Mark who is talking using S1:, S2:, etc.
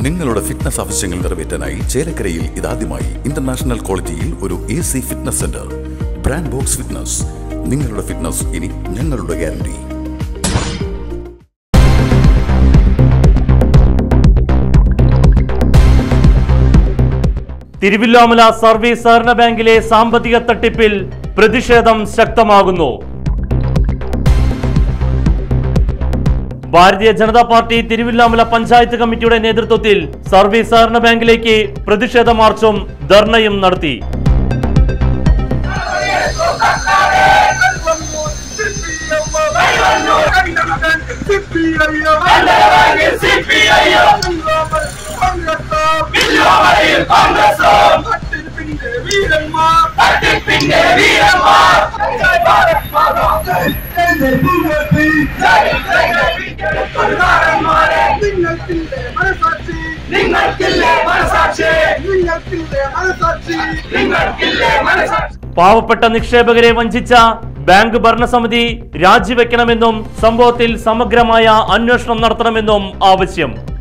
S1: നിങ്ങളുടെ ഫിറ്റ്നസ് ആവശ്യങ്ങൾ നിറവേറ്റാനായി ചേലക്കരയിൽ ഇതാദ്യമായി ഇന്റർനാഷണൽ ക്വാളിറ്റിയിൽ ഒരു AC fitness center. Brand box fitness. നിങ്ങളുടെ ഫിറ്റ്നസ് ഇനി ഞങ്ങളുടെ ഗ്യാരണ്ടി.
S2: തിരുവില്ലാമല സർവീസ് സഹകരണ ബാങ്കിലെ സാമ്പത്തിക തട്ടിപ്പിൽ പ്രതിഷേധം ശക്തമാകുന്നു. ഭാരതീയ ജനതാ പാർട്ടി തിരുവില്ലാമല പഞ്ചായത്ത് കമ്മിറ്റിയുടെ നേതൃത്വത്തിൽ സർവീസ് സഹകരണ ബാങ്കിലേക്ക് പ്രതിഷേധ മാർച്ചും ധർണയും നടത്തി. പാവപ്പെട്ട നിക്ഷേപകരെ വഞ്ചിച്ച ബാങ്ക് ഭരണസമിതി രാജിവെക്കണമെന്നും സംഭവത്തിൽ സമഗ്രമായ അന്വേഷണം നടത്തണമെന്നും ആവശ്യം.